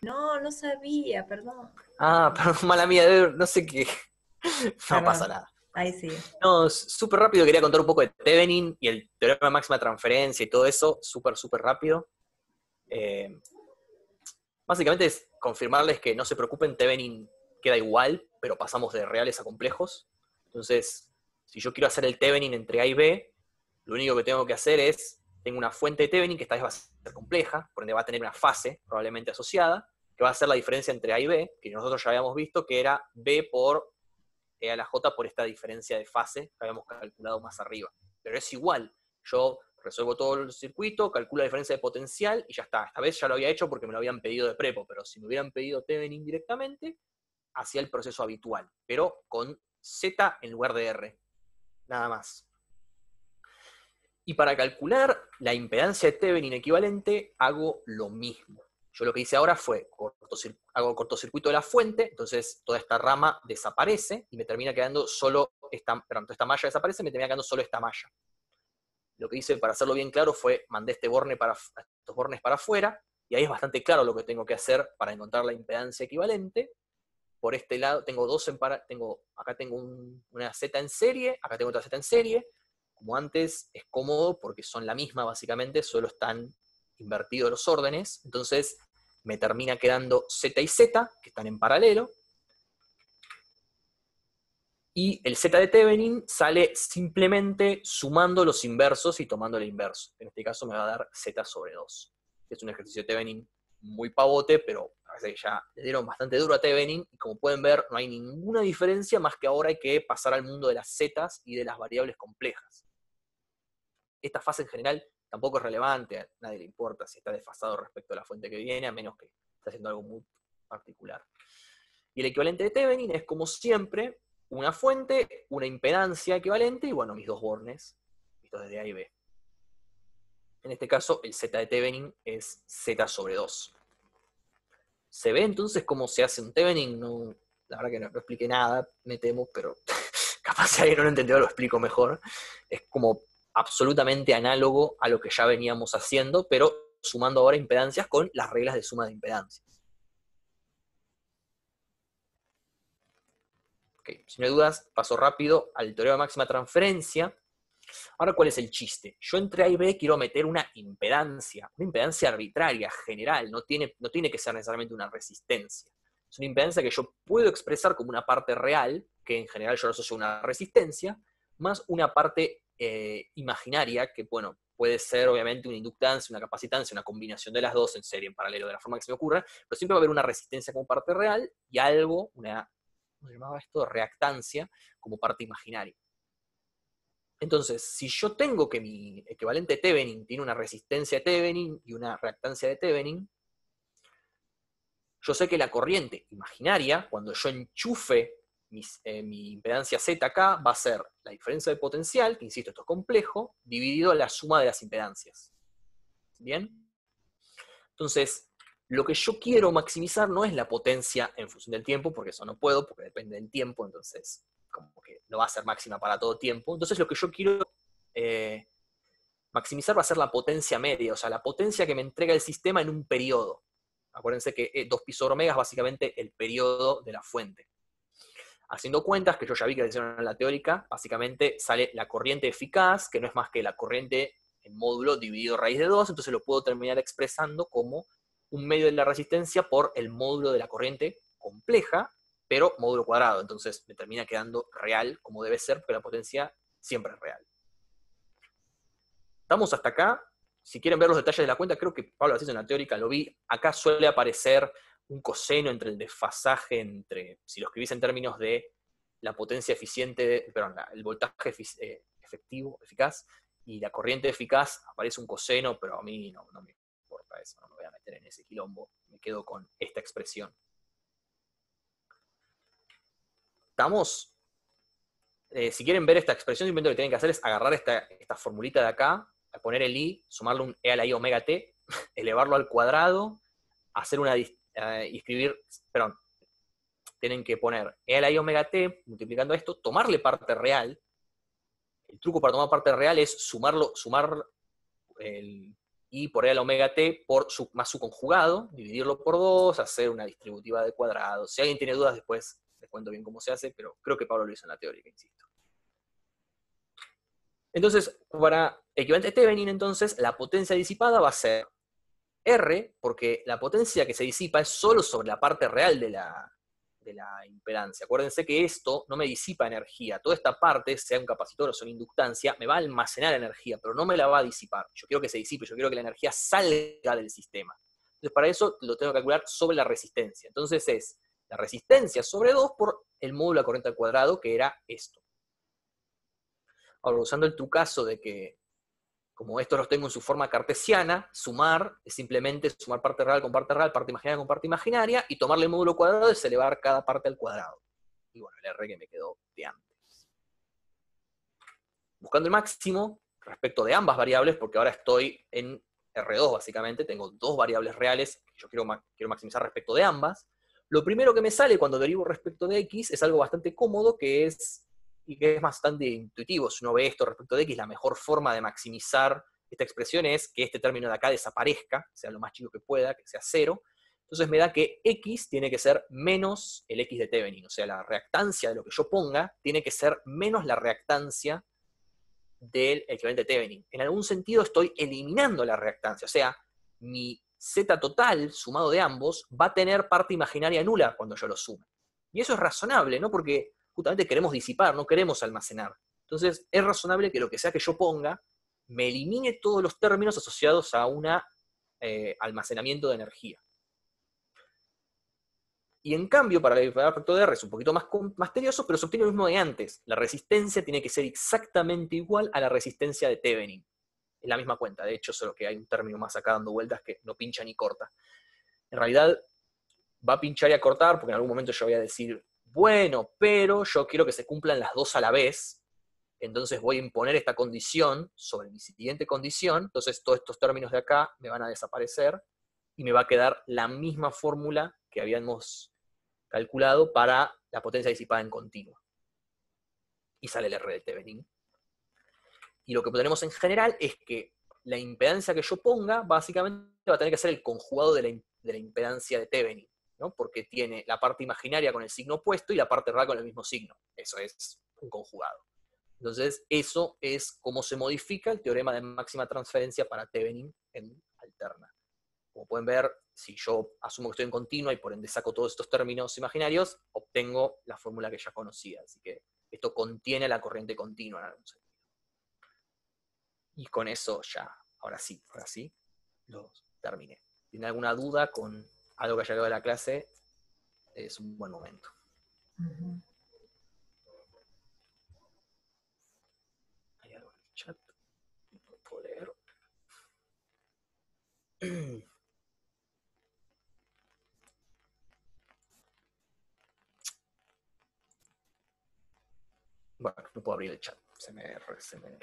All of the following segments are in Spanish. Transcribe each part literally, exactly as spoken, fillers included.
No, no sabía, perdón. Ah, perdón, mala mía, debe- no sé qué. No pasa Perdón. nada. Ahí sí. No, s- súper rápido quería contar un poco de Thevenin y el teorema de máxima transferencia y todo eso, súper, súper rápido. Eh, Básicamente es confirmarles que no se preocupen, Thevenin queda igual, pero pasamos de reales a complejos. Entonces, si yo quiero hacer el Thevenin entre A y B, lo único que tengo que hacer es, tengo una fuente de Thevenin que esta vez va a ser compleja, por ende va a tener una fase probablemente asociada, que va a ser la diferencia entre A y B, que nosotros ya habíamos visto que era B por E a la J por esta diferencia de fase que habíamos calculado más arriba. Pero es igual, yo resuelvo todo el circuito, calculo la diferencia de potencial y ya está. Esta vez ya lo había hecho porque me lo habían pedido de prepo, pero si me hubieran pedido Thevenin directamente, hacía el proceso habitual, pero con Z en lugar de R, nada más. Y para calcular la impedancia de Thevenin equivalente, hago lo mismo. Yo lo que hice ahora fue, cortocir hago cortocircuito de la fuente, entonces toda esta rama desaparece y me termina quedando solo esta, perdón, esta malla desaparece, me termina quedando solo esta malla. Lo que hice, para hacerlo bien claro, fue mandé este borne para, estos bornes para afuera, y ahí es bastante claro lo que tengo que hacer para encontrar la impedancia equivalente. Por este lado tengo dos en para, tengo, acá tengo un, una Z en serie, acá tengo otra Z en serie. Como antes, es cómodo porque son la misma básicamente, solo están invertidos los órdenes. Entonces me termina quedando Z y Z, que están en paralelo. Y el Z de Thevenin sale simplemente sumando los inversos y tomando el inverso. En este caso me va a dar Z sobre dos. Es un ejercicio de Thevenin muy pavote, pero parece que ya le dieron bastante duro a Thevenin, y como pueden ver, no hay ninguna diferencia, más que ahora hay que pasar al mundo de las zetas y de las variables complejas. Esta fase en general tampoco es relevante, a nadie le importa si está desfasado respecto a la fuente que viene, a menos que esté haciendo algo muy particular. Y el equivalente de Thevenin es, como siempre, una fuente, una impedancia equivalente y, bueno, mis dos bornes, vistos desde A y B. En este caso, el Z de Thevenin es Z sobre dos. ¿Se ve entonces cómo se hace un Thevenin? No, la verdad que no, no expliqué nada, me temo, pero capaz si alguien no lo entendió lo explico mejor. Es como absolutamente análogo a lo que ya veníamos haciendo, pero sumando ahora impedancias con las reglas de suma de impedancias. Okay. Si no hay dudas, paso rápido al teorema de máxima transferencia. Ahora, ¿cuál es el chiste? Yo entre A y B quiero meter una impedancia, una impedancia arbitraria, general, no tiene, no tiene que ser necesariamente una resistencia. Es una impedancia que yo puedo expresar como una parte real, que en general yo lo asocio a una resistencia, más una parte eh, imaginaria, que bueno, puede ser obviamente una inductancia, una capacitancia, una combinación de las dos en serie, en paralelo, de la forma que se me ocurra, pero siempre va a haber una resistencia como parte real y algo, una, ¿cómo se llamaba esto? Reactancia como parte imaginaria. Entonces, si yo tengo que mi equivalente Thevenin tiene una resistencia de Thevenin y una reactancia de Thevenin, yo sé que la corriente imaginaria, cuando yo enchufe mis, eh, mi impedancia Z acá, va a ser la diferencia de potencial, que insisto, esto es complejo, dividido a la suma de las impedancias. ¿Bien? Entonces, lo que yo quiero maximizar no es la potencia en función del tiempo, porque eso no puedo, porque depende del tiempo, entonces como que no va a ser máxima para todo tiempo. Entonces lo que yo quiero eh, maximizar va a ser la potencia media, o sea, la potencia que me entrega el sistema en un periodo. Acuérdense que eh, dos pi sobre omega es básicamente el periodo de la fuente. Haciendo cuentas, que yo ya vi que lo hicieron en la teórica, básicamente sale la corriente eficaz, que no es más que la corriente en módulo dividido raíz de dos, entonces lo puedo terminar expresando como un medio de la resistencia por el módulo de la corriente compleja, pero módulo cuadrado. Entonces me termina quedando real como debe ser, porque la potencia siempre es real. Estamos hasta acá. Si quieren ver los detalles de la cuenta, creo que Pablo lo hizo en la teórica, lo vi. Acá suele aparecer un coseno entre el desfasaje entre, si lo escribís en términos de la potencia eficiente, perdón, el voltaje efectivo, eficaz, y la corriente eficaz, aparece un coseno, pero a mí no, no me importa eso, no me voy a meter en ese quilombo, me quedo con esta expresión. ¿Estamos? Eh, si quieren ver esta expresión, simplemente lo que tienen que hacer es agarrar esta, esta formulita de acá, poner el i, sumarle un e a la i omega t, elevarlo al cuadrado, hacer una, uh, escribir, perdón, tienen que poner e a la i omega t, multiplicando esto, tomarle parte real. El truco para tomar parte real es sumarlo, sumar el y por ahí al omega t por su, más su conjugado, dividirlo por dos, hacer una distributiva de cuadrados. Si alguien tiene dudas, después les cuento bien cómo se hace, pero creo que Pablo lo hizo en la teórica, insisto. Entonces, para equivalente a Thevenin, entonces, la potencia disipada va a ser R, porque la potencia que se disipa es solo sobre la parte real de la, de la impedancia. Acuérdense que esto no me disipa energía. Toda esta parte, sea un capacitor o sea una inductancia, me va a almacenar energía, pero no me la va a disipar. Yo quiero que se disipe, yo quiero que la energía salga del sistema. Entonces, para eso lo tengo que calcular sobre la resistencia. Entonces es la resistencia sobre dos por el módulo de la corriente al cuadrado, que era esto. Ahora, usando el trucazo de que, como estos los tengo en su forma cartesiana, sumar es simplemente sumar parte real con parte real, parte imaginaria con parte imaginaria, y tomarle el módulo cuadrado es elevar cada parte al cuadrado. Y bueno, el R que me quedó de antes. Buscando el máximo respecto de ambas variables, porque ahora estoy en R dos básicamente, tengo dos variables reales que yo quiero, quiero maximizar respecto de ambas. Lo primero que me sale cuando derivo respecto de X es algo bastante cómodo, que es y que es bastante intuitivo. Si uno ve esto respecto de X, la mejor forma de maximizar esta expresión es que este término de acá desaparezca, sea lo más chico que pueda, que sea cero. Entonces me da que X tiene que ser menos el X de Thevenin, o sea, la reactancia de lo que yo ponga tiene que ser menos la reactancia del equivalente de Thevenin. En algún sentido estoy eliminando la reactancia, o sea, mi Z total sumado de ambos va a tener parte imaginaria nula cuando yo lo sume. Y eso es razonable, ¿no? Porque justamente queremos disipar, no queremos almacenar. Entonces, es razonable que lo que sea que yo ponga me elimine todos los términos asociados a un eh, almacenamiento de energía. Y en cambio, para el factor de R es un poquito más, más tedioso, pero se obtiene lo mismo de antes. La resistencia tiene que ser exactamente igual a la resistencia de Thevenin. Es la misma cuenta, de hecho, solo que hay un término más acá dando vueltas que no pincha ni corta. En realidad, va a pinchar y a cortar, porque en algún momento yo voy a decir, bueno, pero yo quiero que se cumplan las dos a la vez, entonces voy a imponer esta condición sobre mi siguiente condición, entonces todos estos términos de acá me van a desaparecer, y me va a quedar la misma fórmula que habíamos calculado para la potencia disipada en continuo. Y sale el R de Thevenin. Y lo que tenemos en general es que la impedancia que yo ponga, básicamente va a tener que ser el conjugado de la, de la impedancia de Thevenin, ¿no? Porque tiene la parte imaginaria con el signo opuesto y la parte real con el mismo signo. Eso es un conjugado. Entonces, eso es cómo se modifica el teorema de máxima transferencia para Thevenin en alterna. Como pueden ver, si yo asumo que estoy en continua y por ende saco todos estos términos imaginarios, obtengo la fórmula que ya conocía. Así que esto contiene la corriente continua en algún sentido. Y con eso ya, ahora sí, ahora sí, lo terminé. Si tienen alguna duda con algo que haya quedado de la clase, es un buen momento. Uh-huh. Hay algo en el chat. No puedo leer. Bueno, no puedo abrir el chat. Se me... Se me...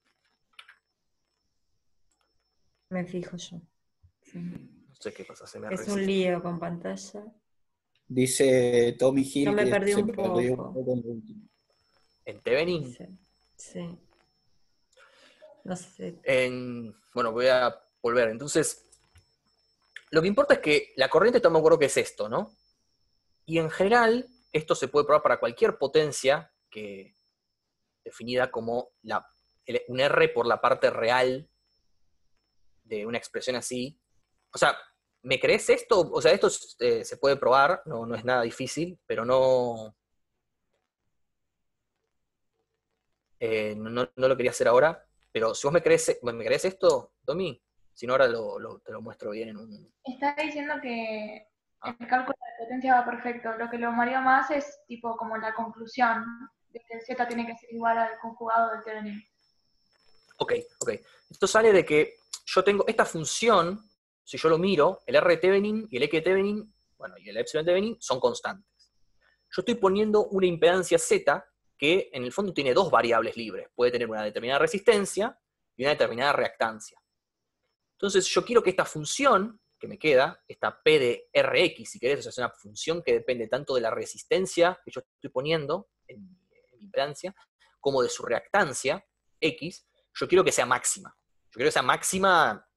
Me fijo yo. Sí. No sé qué pasa, se me Es resiste. un lío con pantalla. Dice Tommy Hill Yo me que perdí se un perdió poco. un poco en el último. ¿En Thevenin? Sí. Sí. No sé. En... Bueno, voy a volver. Entonces, lo que importa es que la corriente, no me acuerdo que es esto, ¿no? Y en general, esto se puede probar para cualquier potencia que definida como la, un R por la parte real de una expresión así. O sea, ¿me crees esto? O sea, esto eh, se puede probar, no, no es nada difícil, pero no, eh, no, no lo quería hacer ahora. Pero si vos me crees, ¿me crees esto, Tommy? Si no, ahora lo, lo, te lo muestro bien en un... Está diciendo que Ah. el cálculo de potencia va perfecto. Lo que lo mareó más es tipo como la conclusión de que el Z tiene que ser igual al conjugado del Thevenin. Ok, ok. Esto sale de que yo tengo esta función, si yo lo miro, el R de Thevenin y el X de Thevenin, bueno, y el epsilon de Thevenin son constantes. Yo estoy poniendo una impedancia Z que en el fondo tiene dos variables libres. Puede tener una determinada resistencia y una determinada reactancia. Entonces yo quiero que esta función que me queda, esta P de R X, si querés, o sea, es una función que depende tanto de la resistencia que yo estoy poniendo en mi impedancia, como de su reactancia, X, yo quiero que sea máxima. Yo quiero que sea máxima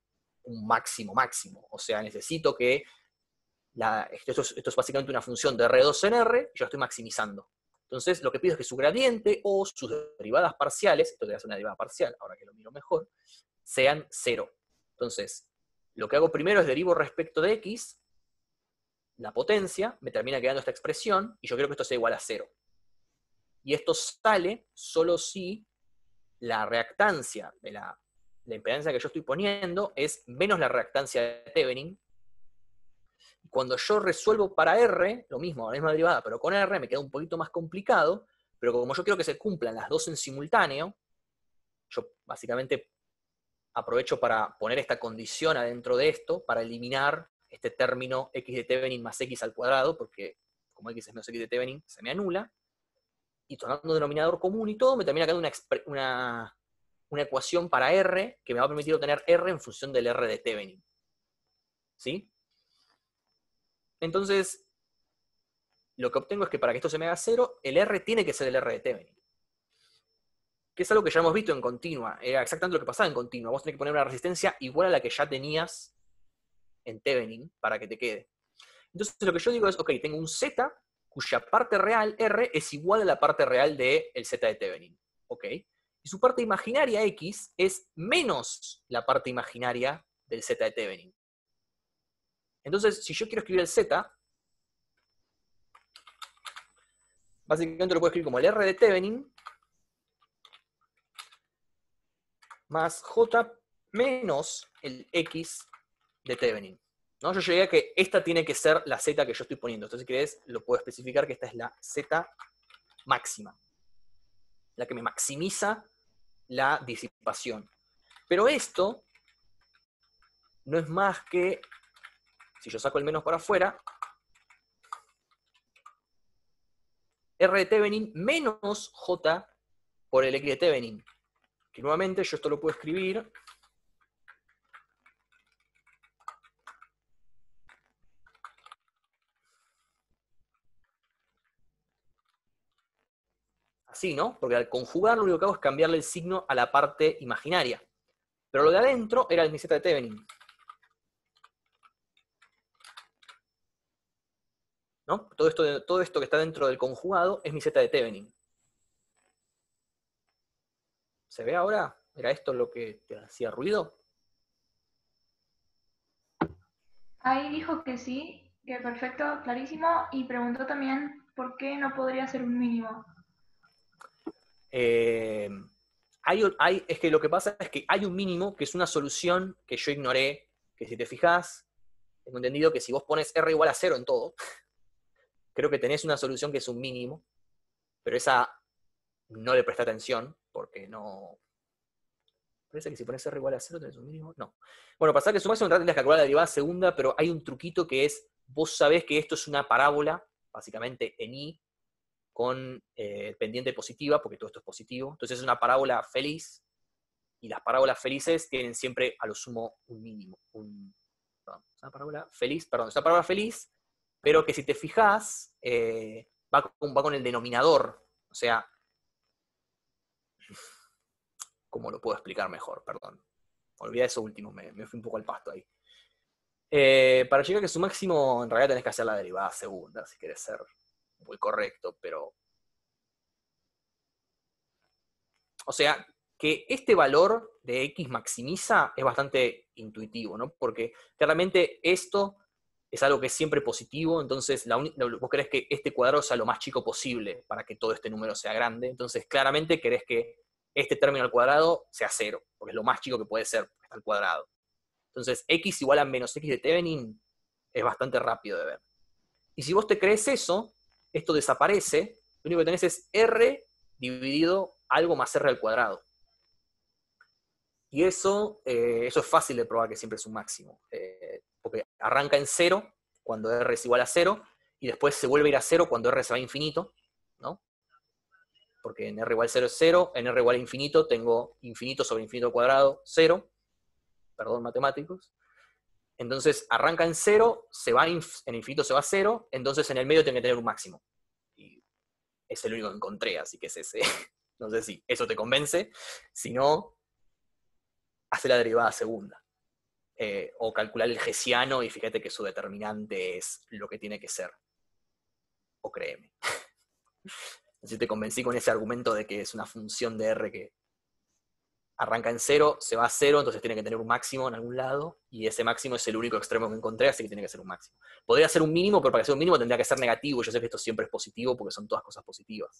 un máximo máximo. O sea, necesito que, la, esto, es, esto es básicamente una función de R dos en R, y yo estoy maximizando. Entonces, lo que pido es que su gradiente o sus derivadas parciales, esto debe ser una derivada parcial, ahora que lo miro mejor, sean cero. Entonces, lo que hago primero es derivo respecto de x, la potencia, me termina quedando esta expresión, y yo quiero que esto sea igual a cero. Y esto sale solo si la reactancia de la, la impedancia que yo estoy poniendo es menos la reactancia de Thevenin. Cuando yo resuelvo para R, lo mismo, la misma derivada, pero con R me queda un poquito más complicado, pero como yo quiero que se cumplan las dos en simultáneo, yo básicamente aprovecho para poner esta condición adentro de esto, para eliminar este término x de Thevenin más x al cuadrado, porque como x es menos x de Thevenin, se me anula, y tomando un denominador común y todo, me termina quedando una, una, una ecuación para R, que me va a permitir obtener R en función del R de Thevenin. ¿Sí? Entonces, lo que obtengo es que para que esto se me haga cero, el R tiene que ser el R de Thevenin. Que es algo que ya hemos visto en continua. Era exactamente lo que pasaba en continua. Vos tenés que poner una resistencia igual a la que ya tenías en Thevenin para que te quede. Entonces lo que yo digo es, ok, tengo un Z cuya parte real, R, es igual a la parte real del Z de Thevenin. Ok. Y su parte imaginaria, X, es menos la parte imaginaria del Z de Thevenin. Entonces, si yo quiero escribir el Z, básicamente lo puedo escribir como el R de Thevenin más J menos el X de Thevenin. ¿No? Yo llegué a que esta tiene que ser la Z que yo estoy poniendo. Entonces, si querés, lo puedo especificar que esta es la Z máxima. La que me maximiza la disipación. Pero esto no es más que, si yo saco el menos para afuera, R de Thevenin menos J por el X de Thevenin. Que nuevamente yo esto lo puedo escribir así, ¿no? Porque al conjugar lo único que hago es cambiarle el signo a la parte imaginaria. Pero lo de adentro era el mi Z de Thevenin. ¿No? Todo esto, todo esto que está dentro del conjugado es mi Z de Thevenin. ¿Se ve ahora? ¿Era esto lo que te hacía ruido? Ahí dijo que sí, que perfecto, clarísimo, y preguntó también por qué no podría ser un mínimo. Eh, hay, hay, es que lo que pasa es que hay un mínimo que es una solución que yo ignoré, que si te fijas, tengo entendido que si vos pones R igual a cero en todo, creo que tenés una solución que es un mínimo, pero esa no le presta atención, porque no... Parece que si pones R igual a cero tenés un mínimo. No. Bueno, pasa que sumás en realidad tendrás que calcular la derivada segunda, pero hay un truquito que es, vos sabés que esto es una parábola, básicamente en I, con eh, pendiente positiva, porque todo esto es positivo. Entonces es una parábola feliz, y las parábolas felices tienen siempre a lo sumo un mínimo. Un, perdón, es una parábola feliz, perdón, es una parábola feliz, pero que si te fijas, eh, va, con, va con el denominador. O sea, ¿cómo lo puedo explicar mejor? Perdón. Olvidé eso último, me, me fui un poco al pasto ahí. Eh, para llegar a su máximo, en realidad tenés que hacer la derivada segunda, si querés ser muy correcto, pero... O sea, que este valor de X maximiza es bastante intuitivo, ¿no? Porque claramente esto es algo que es siempre positivo, entonces la vos querés que este cuadrado sea lo más chico posible para que todo este número sea grande, entonces claramente querés que este término al cuadrado sea cero, porque es lo más chico que puede ser, porque está al cuadrado. Entonces, X igual a menos X de Thevenin es bastante rápido de ver. Y si vos te crees eso, esto desaparece, lo único que tenés es R dividido algo más R al cuadrado. Y eso, eh, eso es fácil de probar que siempre es un máximo. Eh, porque arranca en cero cuando R es igual a cero, y después se vuelve a ir a cero cuando R se va a infinito, ¿no? Porque en R igual a cero es cero, en R igual a infinito tengo infinito sobre infinito al cuadrado, cero. Perdón, matemáticos. Entonces arranca en cero, se va en infinito se va a cero, entonces en el medio tiene que tener un máximo. Y es el único que encontré, así que es ese. No sé si eso te convence. Si no, hace la derivada segunda. eh, o calcular el hessiano y fíjate que su determinante es lo que tiene que ser. O créeme. Así te convencí con ese argumento de que es una función de R que arranca en cero, se va a cero, entonces tiene que tener un máximo en algún lado, y ese máximo es el único extremo que encontré, así que tiene que ser un máximo. Podría ser un mínimo, pero para que sea un mínimo tendría que ser negativo. Yo sé que esto siempre es positivo porque son todas cosas positivas.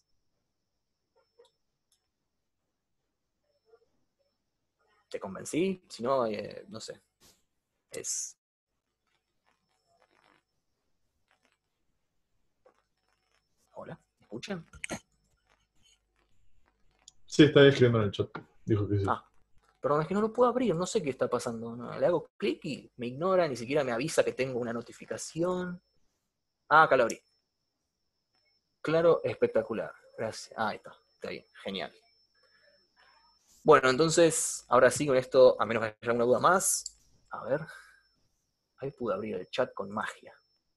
¿Te convencí? Si no, eh, no sé. Es... Hola, ¿me escuchan? Sí, está escribiendo en el chat. Dijo que sí. Ah, perdón, es que no lo puedo abrir, no sé qué está pasando. No, le hago clic y me ignora, ni siquiera me avisa que tengo una notificación. Ah, acá lo abrí. Claro, espectacular. Gracias. Ah, ahí está. Está bien, genial. Bueno, entonces, ahora sí con esto, a menos que haya alguna duda más. A ver. Ahí pude abrir el chat con magia.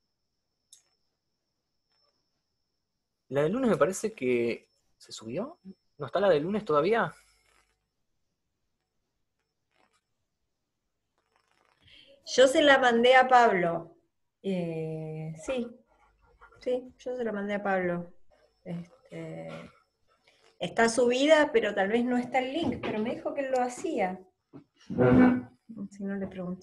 La del lunes me parece que... ¿Se subió? ¿No está la del lunes todavía? Yo se la mandé a Pablo. Eh, sí, sí, yo se la mandé a Pablo. Este, está subida, pero tal vez no está el link, pero me dijo que lo hacía. Si no le pregunto.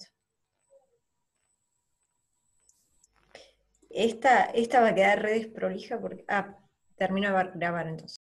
Esta, esta va a quedar re desprolija porque... Ah, termino de grabar entonces.